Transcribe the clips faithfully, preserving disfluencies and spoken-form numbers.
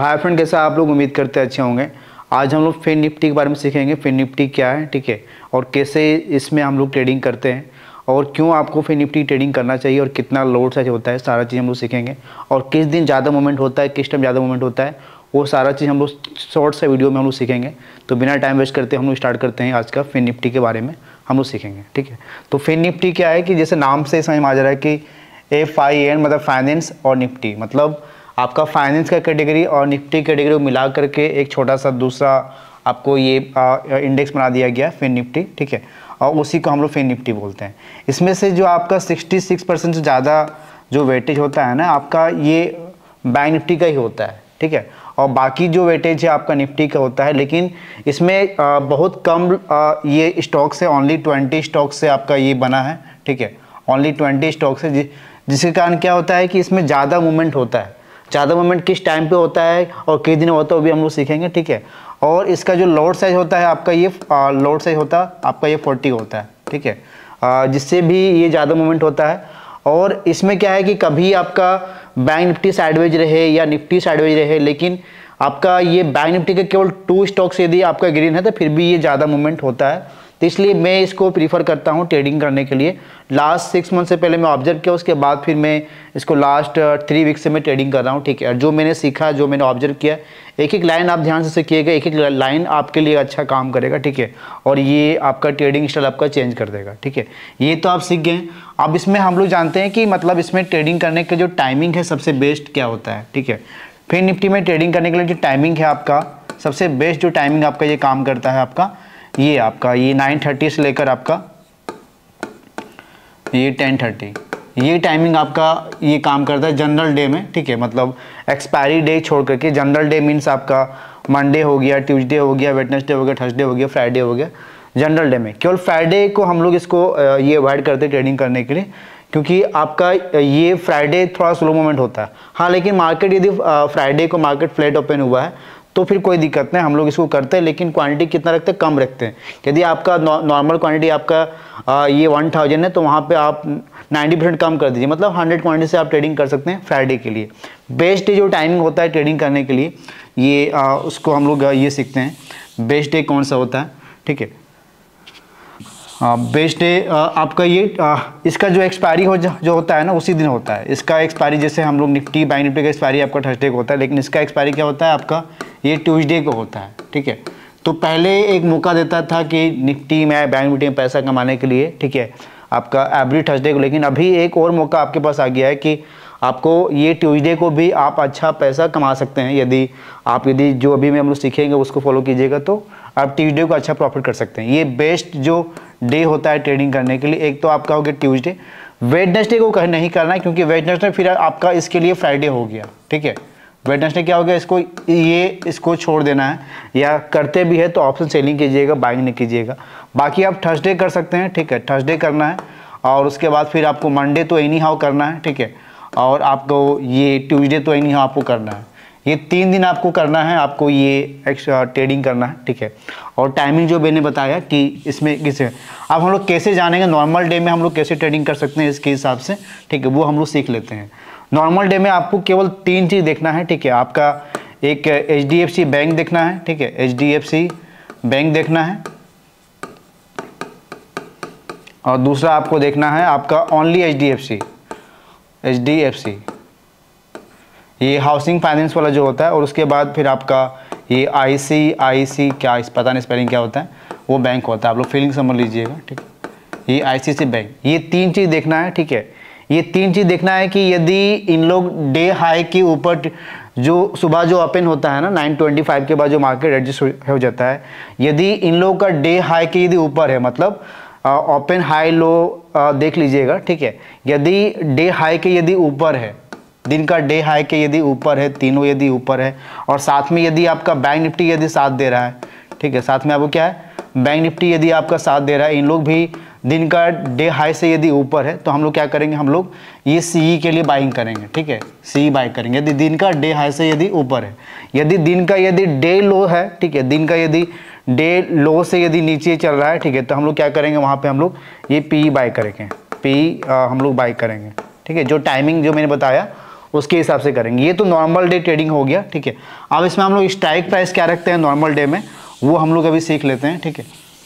Hi friend, कैसा आप लोग? उम्मीद करते हैं अच्छे होंगे। आज हम लोग फिन निफ्टी के बारे में सीखेंगे। फिन निफ्टी क्या है, ठीक है, और कैसे इसमें हम लोग ट्रेडिंग करते हैं और क्यों आपको फिन निफ्टी ट्रेडिंग करना चाहिए और कितना लोड साइज होता है, सारा चीज़ हम लोग सीखेंगे। और किस दिन ज़्यादा मूवमेंट होता है, किस टाइम ज़्यादा मूवमेंट होता है, वो सारा चीज़ हम लोग शॉर्ट से वीडियो में हम लोग सीखेंगे। तो बिना टाइम वेस्ट करते हम लोग स्टार्ट करते हैं आज का फिन निफ्टी के बारे में हम लोग सीखेंगे, ठीक है। तो फिन निफ्टी क्या है कि जैसे नाम से समझ में आ जा रहा है कि एफ आई एन मतलब फाइनेंस और निफ्टी, मतलब आपका फाइनेंस का कैटेगरी और निफ्टी कैटेगरी को मिला करके एक छोटा सा दूसरा आपको ये इंडेक्स बना दिया गया फिन निफ्टी, ठीक है, और उसी को हम लोग फिन निफ्टी बोलते हैं। इसमें से जो आपका छियासठ परसेंट से ज़्यादा जो वेटेज होता है ना आपका, ये बैंक निफ्टी का ही होता है, ठीक है, और बाकी जो वेटेज है आपका निफ्टी का होता है। लेकिन इसमें आ, बहुत कम आ, ये स्टॉक से, ओनली ट्वेंटी स्टॉक से आपका ये बना है, ठीक है, ओनली ट्वेंटी स्टॉक से, जि, जिसके कारण क्या होता है कि इसमें ज़्यादा मूवमेंट होता है। ज़्यादा मूवमेंट किस टाइम पे होता है और किस दिन होता है वो भी हम लोग सीखेंगे, ठीक है। और इसका जो लोड साइज होता है आपका, ये लोड साइज होता है आपका ये चालीस होता है, ठीक है, आ, जिससे भी ये ज़्यादा मूवमेंट होता है। और इसमें क्या है कि कभी आपका बैंक निफ्टी साइडवेज रहे या निफ्टी साइडवेज रहे, लेकिन आपका ये बैंक निफ्टी के केवल टू स्टॉक से यदि आपका ग्रीन है तो फिर भी ये ज़्यादा मूवमेंट होता है। तो इसलिए मैं इसको प्रीफर करता हूँ ट्रेडिंग करने के लिए। लास्ट सिक्स मंथ से पहले मैं ऑब्जर्व किया, उसके बाद फिर मैं इसको लास्ट थ्री वीक से मैं ट्रेडिंग कर रहा हूँ, ठीक है। और जो मैंने सीखा, जो मैंने ऑब्जर्व किया, एक एक लाइन आप ध्यान से सीखिएगा, एक एक लाइन आपके लिए अच्छा काम करेगा, ठीक है, और ये आपका ट्रेडिंग स्टाइल आपका चेंज कर देगा, ठीक है। ये तो आप सीख गए। अब इसमें हम लोग जानते हैं कि मतलब इसमें ट्रेडिंग करने का जो टाइमिंग है सबसे बेस्ट क्या होता है, ठीक है। फिन निफ्टी में ट्रेडिंग करने के लिए जो टाइमिंग है आपका, सबसे बेस्ट जो टाइमिंग आपका ये काम करता है आपका, ये आपका ये नाइन थर्टी से लेकर आपका ये टेन थर्टी, ये टाइमिंग आपका ये काम करता है जनरल डे में, ठीक है। मतलब एक्सपायरी डे छोड़ करके, जनरल डे मीन्स आपका मंडे हो गया, ट्यूसडे हो गया, वेडनेसडे हो गया, थर्सडे हो गया, फ्राइडे हो गया। जनरल डे में केवल फ्राइडे को हम लोग इसको ये अवॉइड करते हैं ट्रेडिंग करने के लिए, क्योंकि आपका ये फ्राइडे थोड़ा स्लो मूवमेंट होता है। हाँ, लेकिन मार्केट यदि फ्राइडे को मार्केट फ्लैट ओपन हुआ है तो फिर कोई दिक्कत नहीं, हम लोग इसको करते हैं, लेकिन क्वांटिटी कितना रखते हैं, कम रखते हैं। यदि आपका नॉर्मल क्वांटिटी आपका आ, ये वन थाउजेंड है तो वहाँ पे आप नाइन्टी परसेंट कम कर दीजिए, मतलब हंड्रेड क्वांटिटी से आप ट्रेडिंग कर सकते हैं फ्राइडे के लिए। बेस्ट डे जो टाइमिंग होता है ट्रेडिंग करने के लिए, ये आ, उसको हम लोग ये सीखते हैं बेस्ट डे कौन सा होता है, ठीक है। बेस्ट डे आपका ये आ, इसका जो एक्सपायरी हो जो होता है ना उसी दिन होता है इसका एक्सपायरी। जैसे हम लोग निफ्टी बैंक निफ्टी का एक्सपायरी आपका थर्सडे को होता है, लेकिन इसका एक्सपायरी क्या होता है आपका, ये ट्यूसडे को होता है, ठीक है। तो पहले एक मौका देता था कि निफ्टी में बैंक निफ्टी में पैसा कमाने के लिए, ठीक है, आपका एवरी थर्सडे को, लेकिन अभी एक और मौका आपके पास आ गया है कि आपको ये ट्यूसडे को भी आप अच्छा पैसा कमा सकते हैं। यदि आप यदि जो अभी में हम लोग सीखेंगे उसको फॉलो कीजिएगा तो आप ट्यूसडे को अच्छा प्रॉफिट कर सकते हैं। ये बेस्ट जो डे होता है ट्रेडिंग करने के लिए, एक तो आपका हो गया ट्यूसडे। वेडनेसडे को कहीं नहीं करना है, क्योंकि वेडनेसडे फिर आपका इसके लिए फ्राइडे हो गया, ठीक है। वेडनेसडे क्या हो गया, इसको ये इसको छोड़ देना है, या करते भी है तो ऑप्शन सेलिंग कीजिएगा, बाइंग नहीं कीजिएगा। बाकी आप थर्सडे कर सकते हैं, ठीक है, थर्सडे करना है, और उसके बाद फिर आपको मंडे तो एनी हाउ करना है, ठीक है, और आपको ये ट्यूसडे तो एनी हाउ आपको करना है। ये तीन दिन आपको करना है, आपको ये एक्स्ट्रा ट्रेडिंग करना है, ठीक है। और टाइमिंग जो मैंने बताया कि इसमें किसे अब हम लोग कैसे जानेंगे, नॉर्मल डे में हम लोग कैसे ट्रेडिंग कर सकते हैं इसके हिसाब से, ठीक है, वो हम लोग सीख लेते हैं। नॉर्मल डे में आपको केवल तीन चीज़ देखना है, ठीक है। आपका एक H D F C bank देखना है, ठीक है, H D F C bank देखना है, और दूसरा आपको देखना है आपका only H D F C H D F C ये हाउसिंग फाइनेंस वाला जो होता है। और उसके बाद फिर आपका ये आई सी आई सी क्या पता नहीं स्पेलिंग क्या होता है, वो बैंक होता है, आप लोग फीलिंग समझ लीजिएगा, ठीक है। ये आई सी आई सी आई बैंक, ये तीन चीज़ देखना है, ठीक है। ये तीन चीज़ देखना है कि यदि इन लोग डे हाई के ऊपर, जो सुबह जो ओपन होता है ना नाइन ट्वेंटी फाइव के बाद जो मार्केट एडजस्ट हो जाता है, यदि इन लोगों का डे हाई के यदि ऊपर है, मतलब ओपन हाई लो देख लीजिएगा, ठीक है। यदि डे हाई के यदि ऊपर है, दिन का डे हाई के यदि ऊपर है, तीनों यदि ऊपर है, और साथ में यदि आपका बैंक निफ्टी यदि साथ दे रहा है, ठीक है, साथ में आपको क्या है, बैंक निफ्टी यदि आपका साथ दे रहा है, इन लोग भी दिन का डे हाई से यदि ऊपर है, तो हम लोग क्या करेंगे, हम लोग ये सी के लिए बाइंग करेंगे, ठीक है, सी बाई करेंगे यदि दिन का डे हाई से यदि ऊपर है। यदि दिन का यदि डे लो है, ठीक है, दिन का यदि डे लो से यदि नीचे चल रहा है, ठीक है, तो हम लोग क्या करेंगे, वहाँ पे हम लोग ये पी बाई करेंगे, पी हम लोग बाई करेंगे, ठीक है। जो टाइमिंग जो मैंने बताया उसके हिसाब से करेंगे। ये तो नॉर्मल डे ट्रेडिंग हो गया, ठीक है। अब इसमें हम लोग स्ट्राइक प्राइस क्या रखते हैं नॉर्मल डे में, वो हम लोग अभी सीख लेते हैं, ठीक है।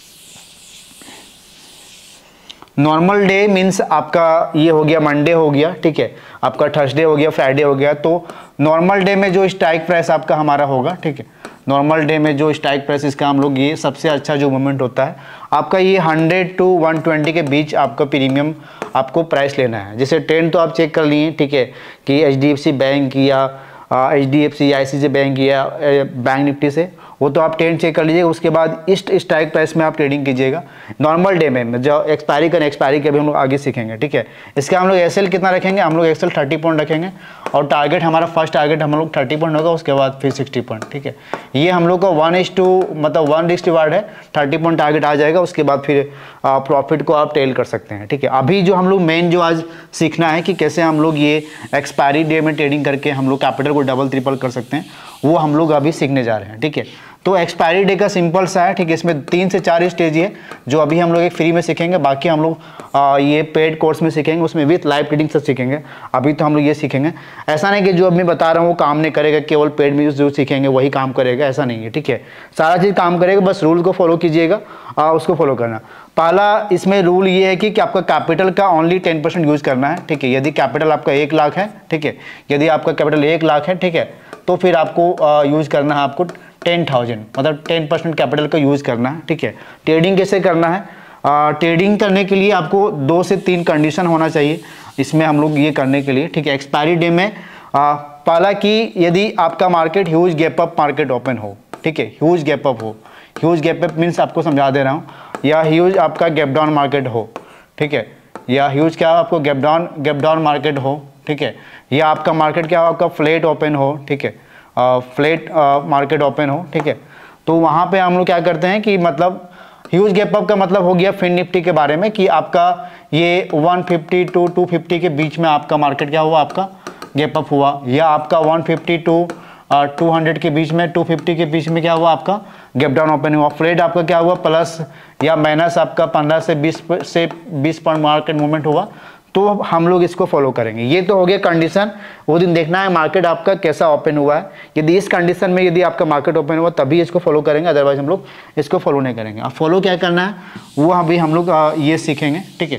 नॉर्मल डे मीन्स आपका ये हो गया मंडे हो गया, ठीक है, आपका थर्सडे हो गया, फ्राइडे हो गया। तो नॉर्मल डे में जो स्ट्राइक प्राइस आपका हमारा होगा, ठीक है, नॉर्मल डे में जो स्ट्राइक प्राइस इसका हम लोग ये सबसे अच्छा जो मूवमेंट होता है आपका ये हंड्रेड टू वन ट्वेंटी के बीच आपका प्रीमियम आपको प्राइस लेना है। जैसे ट्रेंड तो आप चेक कर लिए, ठीक है, कि H D F C bank या H D F C I C C bank या बैंक निफ्टी से, वो तो आप ट्रेंड चेक कर लीजिएगा। उसके बाद इस स्ट्राइक प्राइस में आप ट्रेडिंग कीजिएगा नॉर्मल डे में। जो एक्सपायरी का एक्सपायरी के भी हम लोग आगे सीखेंगे, ठीक है। इसका हम लोग एस एल कितना रखेंगे, हम लोग एस एल थर्टी पॉइंट रखेंगे और टारगेट हमारा फर्स्ट टारगेट हम लोग थर्टी पॉइंट होगा, उसके बाद फिर सिक्सटी पॉइंट, ठीक है। ये हम लोग का वन इज टू मतलब वन रिस्ट रिवार्ड है, थर्टी पॉइंट टारगेट आ जाएगा, उसके बाद फिर प्रॉफिट को आप टेल कर सकते हैं, ठीक है। अभी जो हम लोग मेन जो आज सीखना है कि कैसे हम लोग ये एक्सपायरी डे में ट्रेडिंग करके हम लोग कैपिटल को डबल ट्रिपल कर सकते हैं, वो हम लोग अभी सीखने जा रहे हैं, ठीक है। तो एक्सपायरी डे का सिंपल सा है, ठीक है। इसमें तीन से चार स्टेज है जो अभी हम लोग एक फ्री में सीखेंगे, बाकी हम लोग आ, ये पेड कोर्स में सीखेंगे, उसमें विथ लाइव ट्रेडिंग से सीखेंगे। अभी तो हम लोग ये सीखेंगे, ऐसा नहीं कि जो अब मैं बता रहा हूँ वो काम नहीं करेगा, केवल पेड में जो सीखेंगे वही काम करेगा, ऐसा नहीं है, ठीक है। सारा चीज़ काम करेगा, बस रूल को फॉलो कीजिएगा, उसको फॉलो करना। पहला इसमें रूल ये है कि, कि आपका कैपिटल का ओनली टेन परसेंट यूज़ करना है, ठीक है। यदि कैपिटल आपका एक लाख है, ठीक है, यदि आपका कैपिटल एक लाख है, ठीक है, तो फिर आपको यूज़ करना है आपको टेन थाउजेंड मतलब टेन परसेंट कैपिटल का यूज़ करना है, ठीक है। ट्रेडिंग कैसे करना है, ट्रेडिंग करने के लिए आपको दो से तीन कंडीशन होना चाहिए इसमें हम लोग ये करने के लिए, ठीक है। एक्सपायरी डे में आ, पहला कि यदि आपका market huge gap up market open हो, ठीक है, ह्यूज गैप अप हो, ह्यूज गैप अप मीन्स आपको समझा दे रहा हूँ, या ह्यूज आपका गैप डाउन मार्केट हो, ठीक है, या ह्यूज क्या आपको gap down gap down market हो, ठीक है, या आपका मार्केट क्या हो, आपका फ्लैट ओपन हो, ठीक है, फ्लैट मार्केट ओपन हो, ठीक है। तो वहाँ पे हम लोग क्या करते हैं कि मतलब ह्यूज गैप अप का मतलब हो गया फिन निफ्टी के बारे में कि आपका ये one fifty to two fifty के बीच में आपका मार्केट क्या हुआ, आपका गैप अप हुआ, या आपका one fifty to two hundred के बीच में टू फिफ्टी के बीच में क्या हुआ, आपका गैप डाउन ओपन हुआ। फ्लैट आपका क्या हुआ, प्लस या माइनस आपका पंद्रह से बीस से बीस पॉइंट मार्केट मूवमेंट हुआ, तो हम लोग इसको फॉलो करेंगे। ये तो हो गया कंडीशन, वो दिन देखना है मार्केट आपका कैसा ओपन हुआ है। यदि इस कंडीशन में यदि आपका मार्केट ओपन हुआ तभी इसको फॉलो करेंगे, अदरवाइज हम लोग इसको फॉलो नहीं करेंगे। अब फॉलो क्या करना है वो अभी हम लोग ये सीखेंगे, ठीक है,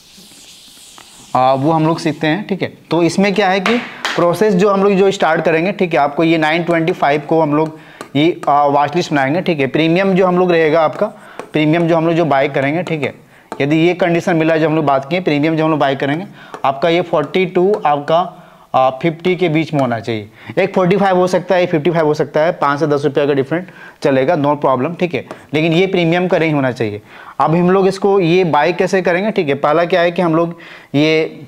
वो हम लोग सीखते हैं, ठीक है। तो इसमें क्या है कि प्रोसेस जो हम लोग जो स्टार्ट करेंगे, ठीक है, आपको ये नाइन ट्वेंटी फाइव को हम लोग ये वॉच लिस्ट बनाएंगे, ठीक है। प्रीमियम जो हम लोग रहेगा आपका, प्रीमियम जो हम लोग जो बाय करेंगे, ठीक है, यदि ये कंडीशन मिला जो हम लोग बात किए, प्रीमियम जो हम लोग बाय करेंगे आपका ये फोर्टी टू आपका फिफ्टी के बीच में होना चाहिए। एक फोर्टी फाइव हो सकता है, एक फिफ्टी फाइव हो सकता है, पाँच से दस रुपये का डिफरेंट चलेगा, नो प्रॉब्लम, ठीक है, लेकिन ये प्रीमियम का नहीं होना चाहिए। अब हम लोग इसको ये बाय कैसे करेंगे, ठीक है। पहला क्या है कि हम लोग ये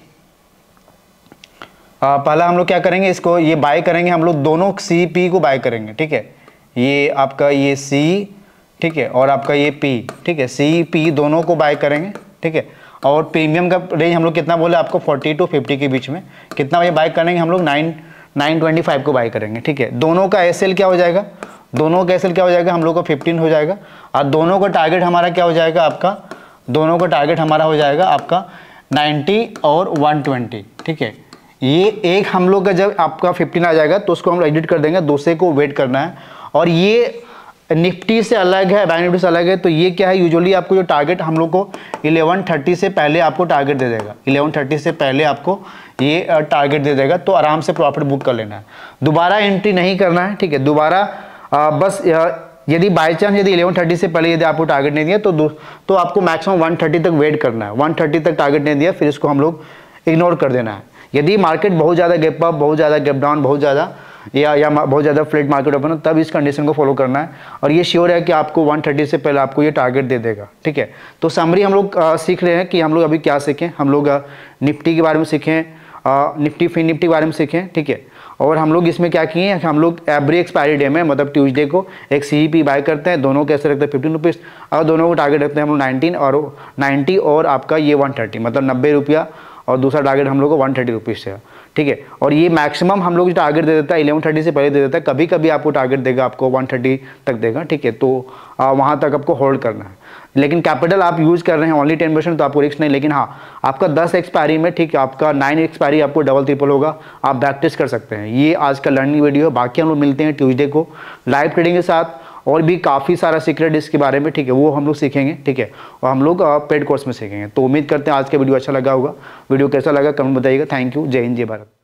आ, पहला हम लोग क्या करेंगे, इसको ये बाय करेंगे, हम लोग दोनों सी पी को बाय करेंगे, ठीक है। ये आपका ये सी, ठीक है, और आपका ये पी, ठीक है, सी पी दोनों को बाय करेंगे, ठीक है। और प्रीमियम का रेंज हम लोग कितना बोले आपको, फोर्टी टू फिफ्टी के बीच में कितना बजे बाय करेंगे हम लोग, नाइन नाइन ट्वेंटी फाइव को बाय करेंगे, ठीक है। दोनों का एस एल क्या हो जाएगा, दोनों का एस एल क्या हो जाएगा, हम लोग का फिफ्टीन हो जाएगा, और दोनों का टारगेट हमारा क्या हो जाएगा, आपका दोनों का टारगेट हमारा हो जाएगा आपका नाइन्टी और वन ट्वेंटी, ठीक है। ये एक हम लोग का जब आपका फिफ्टीन आ जाएगा तो उसको हम एडिट कर देंगे, दूसरे को वेट करना है। और ये निफ्टी से अलग है, बैंक निफ्टी से अलग है, तो ये क्या है, यूजुअली आपको जो टारगेट हम लोग को इलेवन थर्टी से पहले आपको टारगेट दे देगा, इलेवन थर्टी से पहले आपको ये टारगेट दे देगा, तो आराम से प्रॉफिट बुक कर लेना है, दोबारा एंट्री नहीं करना है, ठीक है। दोबारा बस यदि बाई चांस यदि इलेवन थर्टी से पहले यदि आपको टारगेट नहीं दिया तो तो आपको मैक्सिमम वन थर्टी तक वेट करना है, वन थर्टी तक टारगेट नहीं दिया फिर इसको हम लोग इग्नोर कर देना है। यदि मार्केट बहुत ज़्यादा गैप अप, बहुत ज़्यादा गैप डाउन, बहुत ज़्यादा या या बहुत ज़्यादा फ्लैट मार्केट ओपन हो, तब इस कंडीशन को फॉलो करना है। और ये श्योर है कि आपको वन थर्टी से पहले आपको ये टारगेट दे देगा, ठीक है। तो समरी हम लोग सीख रहे हैं कि हम लोग अभी क्या सीखें, हम लोग निफ्टी के बारे में सीखें, निफ्टी फिन निफ्टी के बारे में सीखें, ठीक है। और हम लोग इसमें क्या किए हैं, हम लोग एवरी एक्सपायरी डे में मतलब ट्यूसडे को एक सी ई पी बाय करते हैं, दोनों कैसे रखते हैं फिफ्टीन रुपीज़, और दोनों को टारगेट रखते हैं हम लोग नाइनटीन और नाइन्टी और आपका ये वन थर्टी मतलब नब्बे रुपया और दूसरा टारगेट हम लोग को वन थर्टी रुपीज़ से, ठीक है। और ये मैक्सिमम हम लोग जो टारगेट दे देता है इलेवन थर्टी से पहले दे देता है, कभी कभी आपको टारगेट देगा आपको वन थर्टी तक देगा, ठीक है। तो वहाँ तक आपको होल्ड करना है, लेकिन कैपिटल आप यूज़ कर रहे हैं ओनली टेन परसेंट तो आपको रिस्क नहीं, लेकिन हाँ आपका दस एक्सपायरी में, ठीक है, आपका नाइन एक्सपायरी आपको डबल ट्रिपल होगा, आप बैक टेस्ट कर सकते हैं। ये आज का लर्निंग वीडियो है। बाकी हम लोग मिलते हैं ट्यूसडे को लाइव ट्रेडिंग के साथ, और भी काफ़ी सारा सीक्रेट इसके बारे में, ठीक है, वो हम लोग सीखेंगे, ठीक है, और हम लोग पेड कोर्स में सीखेंगे। तो उम्मीद करते हैं आज का वीडियो अच्छा लगा होगा। वीडियो कैसा लगा कमेंट बताइएगा। Thank you. जय हिंद, जय भारत।